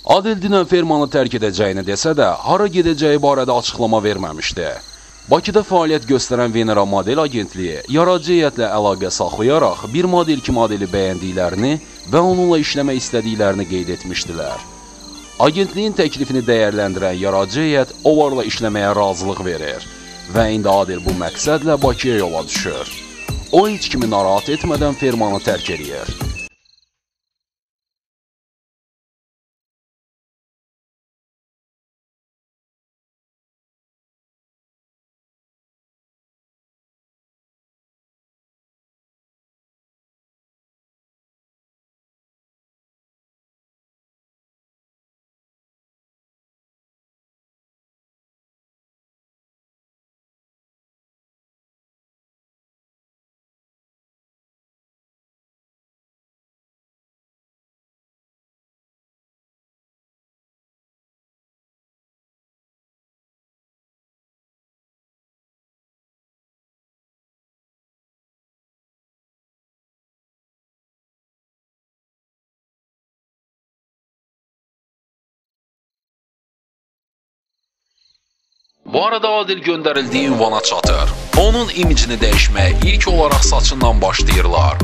Adil dünən fermanı tərk edəcəyini desə də, hara gedəcəyi barədə açıqlama verməmişdi. Bakıda fəaliyyət göstərən Venera Model Agentliyi yaradıcı heyətlə əlaqə saxlayaraq bir model ki modeli bəyəndiklərini və onunla işləmək istədiklərini qeyd etmişdilər. Agentliyin təklifini dəyərləndirən yaradıcı heyət onlarla işləməyə razılıq verir və indi Adil bu məqsədlə Bakıya yola düşür. O heç kimi narahat etmədən fermanı tərk edir. Bu arada Adil göndərildiyi ünvana çatır. Onun imicini dəyişməyə ilk olaraq saçından başlayırlar.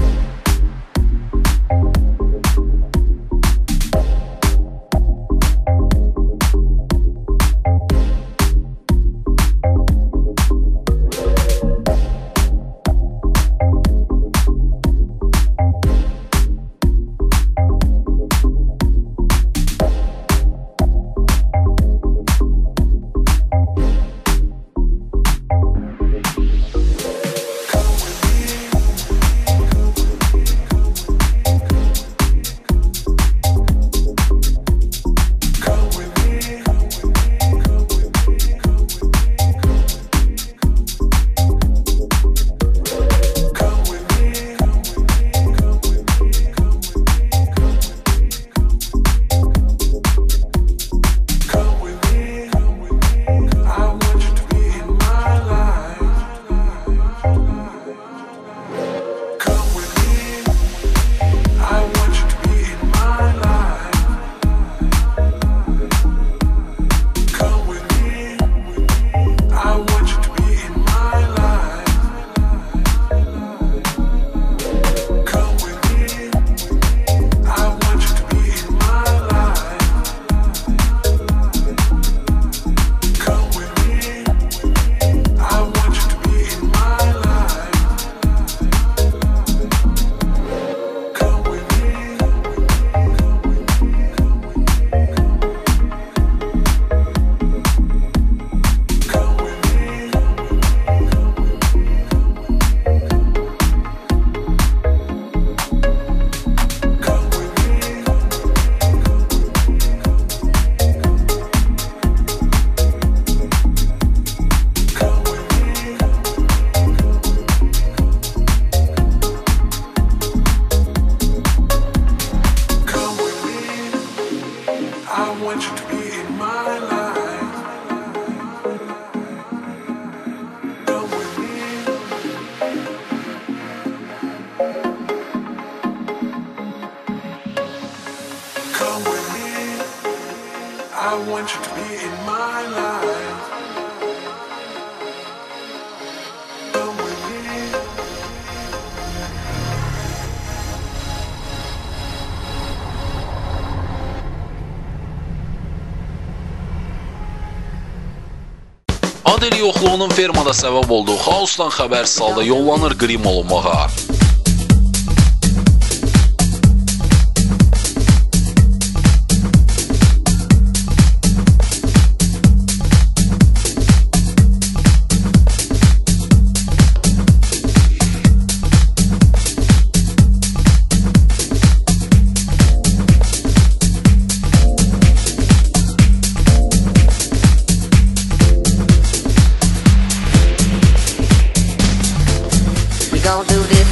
Adil yoxluğunun fermada səbəb olduğu xaosdan xəbərsiz halda yollanır qrim olunmağa. Gonna do this